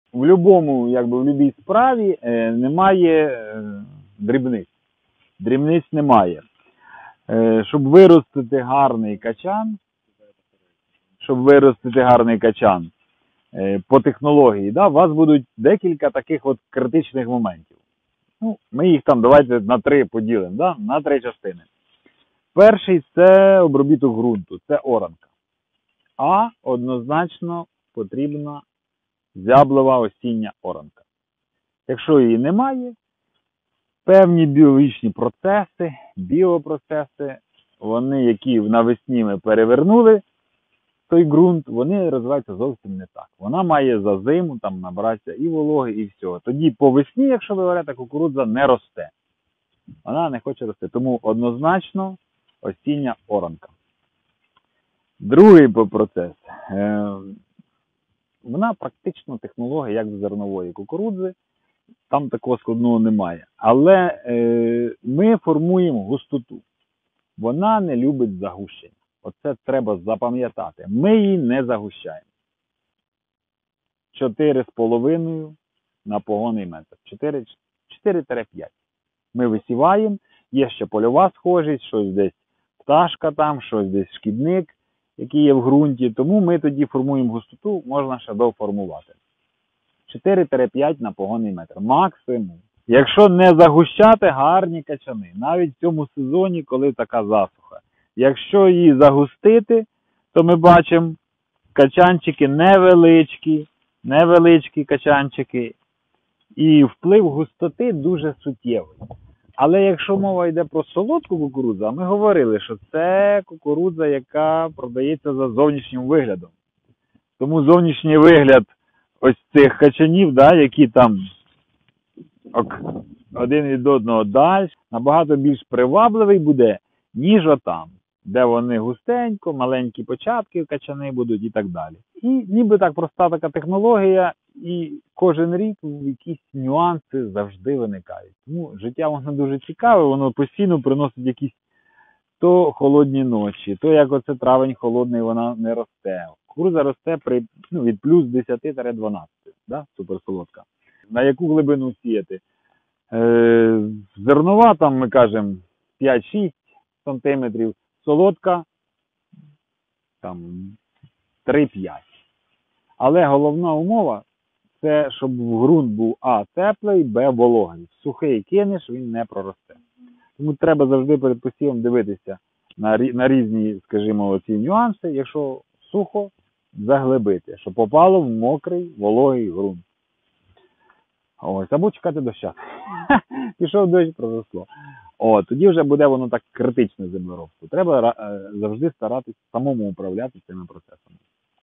в будь-якій справі немає дрібниць. Дрібниць немає. Щоб виростити гарний качан, по технології, да, у вас будуть декілька таких от критичних моментів. Ну, ми їх там давайте на 3 поділимо, да, на 3 частини. Перший – це обробіток ґрунту, це оранка. А однозначно потрібна зяблова осіння оранка. Якщо її немає, певні біологічні процеси, біопроцеси, вони, які навесні ми перевернули той ґрунт, вони розвиваються зовсім не так. Вона має за зиму там набратися і вологи, і всього. Тоді по весні, якщо ви берете, кукурудза не росте. Вона не хоче рости. Тому однозначно осіння оранка. Другий процес. Вона практично технологія, як з зернової кукурудзи. Там такого складного немає. Але ми формуємо густоту. Вона не любить загущення. Оце треба запам'ятати. Ми її не загущаємо. 4,5 на погонний метр. 4-5. Ми висіваємо. Є ще польова схожість, щось десь пташка там, щось десь шкідник, який є в ґрунті. Тому ми тоді формуємо густоту, можна ще доформувати. 4-5 на погонний метр. Максимум. Якщо не загущати, гарні качани. Навіть в цьому сезоні, коли така засуха. Якщо її загустити, то ми бачимо качанчики невеличкі качанчики. І вплив густоти дуже суттєвий. Але якщо мова йде про солодку кукурудзу, а ми говорили, що це кукурудза, яка продається за зовнішнім виглядом. Тому зовнішній вигляд ось цих качанів, да, які там один від одного далі, набагато більш привабливий буде, ніж отам, де вони густенько, маленькі початки качани будуть і так далі. І ніби так проста така технологія, і кожен рік якісь нюанси завжди виникають. Тому життя воно дуже цікаве, воно постійно приносить якісь то холодні ночі, то як оце травень холодний, вона не росте. Кукурудза росте від плюс 10-12, да, суперсолодка. На яку глибину сіяти? Зернова, там ми кажемо 5-6 см, солодка там 3-5. Але головна умова – це щоб ґрунт був А – теплий, Б – вологий. Сухий кинеш, він не проросте. Тому треба завжди перед посівом дивитися на різні, скажімо, ці нюанси. Якщо сухо, заглибити, щоб попало в мокрий, вологий ґрунт. Ось, або чекати доща. Пішов дощ, проросло. Тоді вже буде воно так критично землеробство. Треба завжди старатися самому управляти цими процесами.